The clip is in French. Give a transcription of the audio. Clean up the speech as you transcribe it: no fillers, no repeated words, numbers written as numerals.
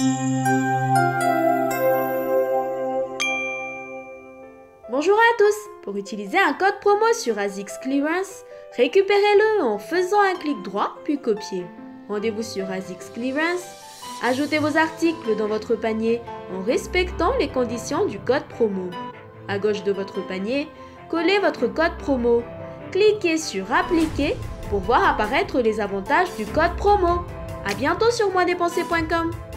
Bonjour à tous! Pour utiliser un code promo sur ASICS Clearance, récupérez-le en faisant un clic droit puis copier. Rendez-vous sur ASICS Clearance, ajoutez vos articles dans votre panier en respectant les conditions du code promo. À gauche de votre panier, collez votre code promo. Cliquez sur Appliquer pour voir apparaître les avantages du code promo. À bientôt sur moindépenser.com.